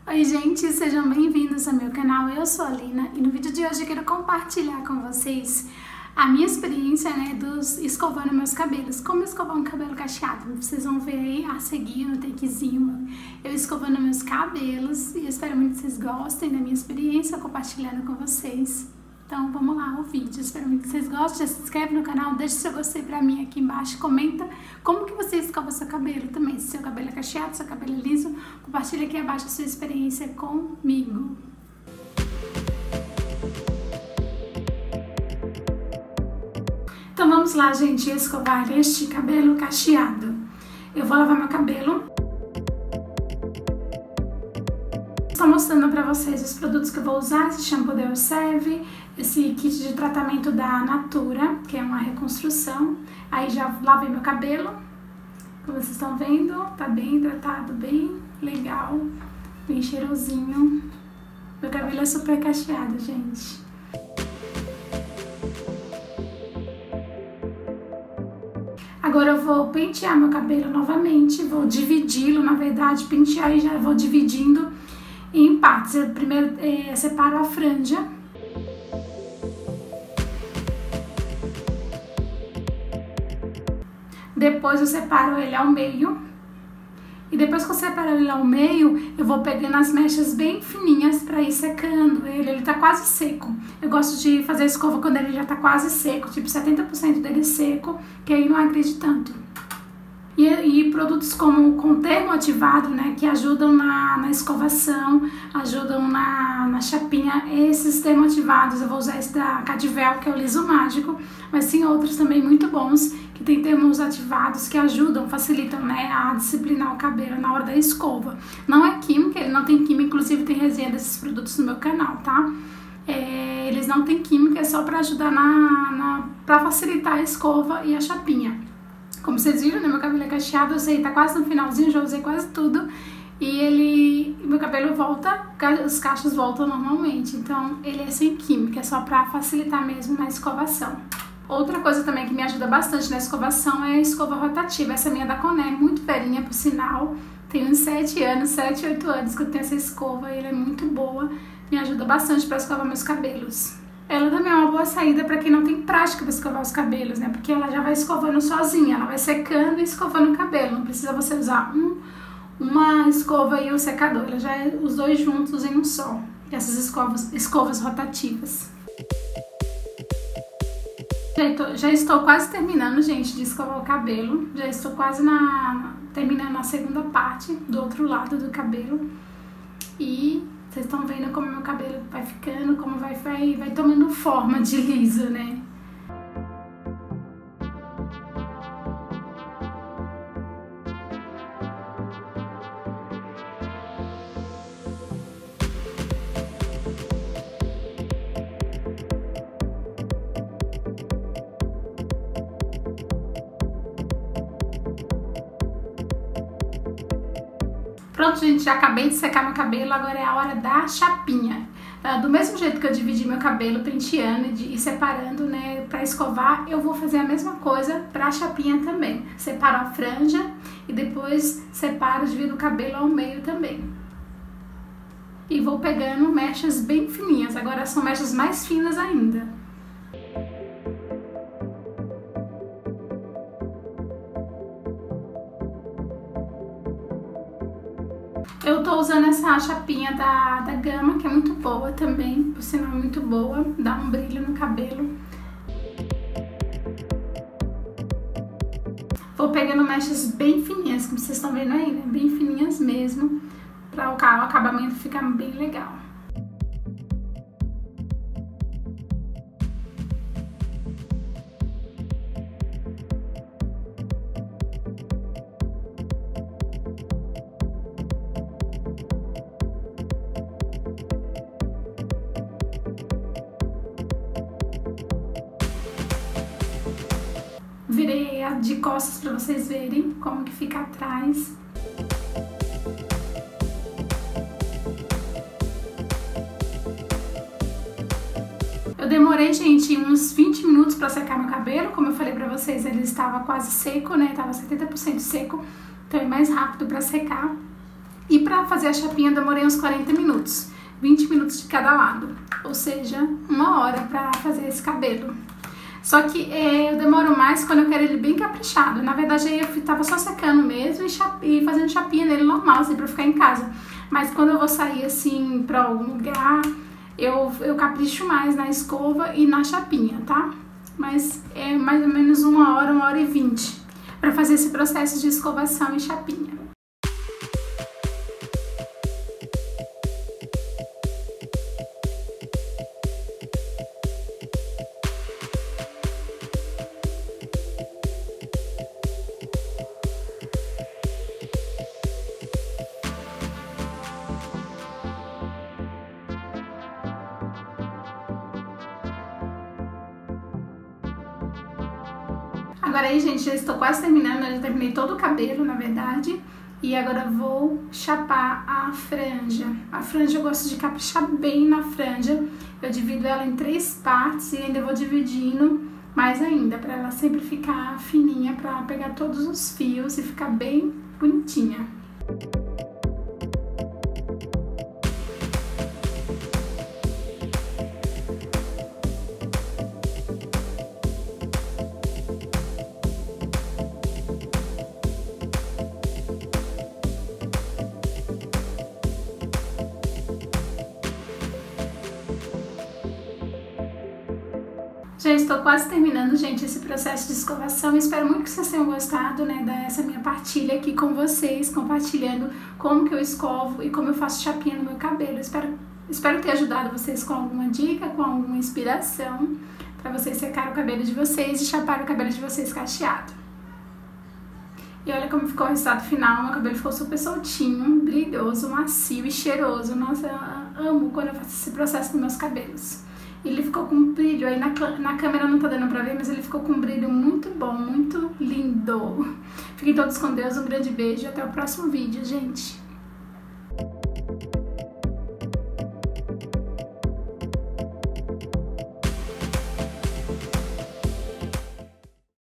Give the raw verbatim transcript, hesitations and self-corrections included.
Oi gente, sejam bem-vindos ao meu canal, eu sou a Lina e no vídeo de hoje eu quero compartilhar com vocês a minha experiência, né, dos escovando meus cabelos, como escovar um cabelo cacheado. Vocês vão ver aí a seguir no takezinho eu escovando meus cabelos e eu espero muito que vocês gostem da minha experiência compartilhando com vocês. Então vamos lá o vídeo, espero muito que vocês gostem, já se inscreve no canal, deixa seu gostei pra mim aqui embaixo, comenta como que você escova seu cabelo também, se seu cabelo é cacheado, seu cabelo é liso, compartilha aqui abaixo a sua experiência comigo. Então vamos lá, gente, escovar este cabelo cacheado. Eu vou lavar meu cabelo. Estou mostrando para vocês os produtos que eu vou usar, esse shampoo da Elserve, esse kit de tratamento da Natura, que é uma reconstrução. Aí já lavei meu cabelo, como vocês estão vendo, tá bem hidratado, bem legal, bem cheirosinho. Meu cabelo é super cacheado, gente. Agora eu vou pentear meu cabelo novamente, vou dividi-lo, na verdade, pentear e já vou dividindo em partes. Eu primeiro é, separo a franja. Depois eu separo ele ao meio. E depois que eu separo ele ao meio, eu vou pegando as mechas bem fininhas pra ir secando ele. Ele tá quase seco. Eu gosto de fazer a escova quando ele já tá quase seco, tipo setenta por cento dele seco, que aí não agride tanto. E, e produtos como com termo ativado, né, que ajudam na, na escovação, ajudam na, na chapinha. Esses termoativados, eu vou usar esse da Cadivel, que é o liso mágico, mas tem outros também muito bons, que tem termos ativados que ajudam, facilitam, né, a disciplinar o cabelo na hora da escova. Não é química, ele não tem química, inclusive tem resenha desses produtos no meu canal, tá? É, eles não têm química, é só pra ajudar na, na, pra facilitar a escova e a chapinha. Como vocês viram, né, meu cabelo é cacheado, eu sei, tá quase no finalzinho, já usei quase tudo. E ele, meu cabelo volta, os cachos voltam normalmente, então ele é sem química, é só pra facilitar mesmo na escovação. Outra coisa também que me ajuda bastante na escovação é a escova rotativa. Essa minha da Coné é muito velhinha, por sinal, tem uns sete anos, sete, oito anos que eu tenho essa escova, e ela é muito boa, me ajuda bastante pra escovar meus cabelos. Ela também é uma boa saída para quem não tem prática para escovar os cabelos, né? Porque ela já vai escovando sozinha, ela vai secando e escovando o cabelo. Não precisa você usar um, uma escova e o secador, ela já é os dois juntos em um só. Essas escovas, escovas rotativas. Já estou, já estou quase terminando, gente, de escovar o cabelo. Já estou quase na, terminando a segunda parte do outro lado do cabelo. E vocês estão vendo como meu cabelo vai ficando, como vai, vai, vai tomando forma de liso, né? Pronto, gente, já acabei de secar meu cabelo, agora é a hora da chapinha. Do mesmo jeito que eu dividi meu cabelo penteando e separando, né, pra escovar, eu vou fazer a mesma coisa pra chapinha também. Separo a franja e depois separo, divido o cabelo ao meio também. E vou pegando mechas bem fininhas, agora são mechas mais finas ainda. Eu tô usando essa chapinha da, da Gama, que é muito boa também, por sinal muito boa, dá um brilho no cabelo. Vou pegando mechas bem fininhas, como vocês estão vendo aí, né? Bem fininhas mesmo, para o acabamento ficar bem legal. Virei de costas para vocês verem como que fica atrás. Eu demorei, gente, uns vinte minutos para secar meu cabelo. Como eu falei para vocês, ele estava quase seco, né? Tava setenta por cento seco, então é mais rápido para secar. E pra fazer a chapinha eu demorei uns quarenta minutos, vinte minutos de cada lado, ou seja, uma hora pra fazer esse cabelo. Só que é, eu demoro mais quando eu quero ele bem caprichado. Na verdade aí eu tava só secando mesmo e, chap e fazendo chapinha nele normal, assim, pra ficar em casa. Mas quando eu vou sair assim pra algum lugar, eu, eu capricho mais na escova e na chapinha, tá? Mas é mais ou menos uma hora, uma hora e vinte pra fazer esse processo de escovação e chapinha. Agora aí, gente, já estou quase terminando, eu já terminei todo o cabelo, na verdade. E agora eu vou chapar a franja. A franja eu gosto de caprichar bem na franja. Eu divido ela em três partes e ainda vou dividindo mais ainda, para ela sempre ficar fininha, para pegar todos os fios e ficar bem bonitinha. Já estou quase terminando, gente, esse processo de escovação. Espero muito que vocês tenham gostado, né, dessa minha partilha aqui com vocês, compartilhando como que eu escovo e como eu faço chapinha no meu cabelo. Espero, espero ter ajudado vocês com alguma dica, com alguma inspiração, para vocês secar o cabelo de vocês e chapar o cabelo de vocês cacheado. E olha como ficou o resultado final. Meu cabelo ficou super soltinho, brilhoso, macio e cheiroso. Nossa, eu amo quando eu faço esse processo nos meus cabelos. Ele ficou com um brilho, aí na, na câmera não tá dando pra ver, mas ele ficou com um brilho muito bom, muito lindo. Fiquem todos com Deus, um grande beijo e até o próximo vídeo, gente.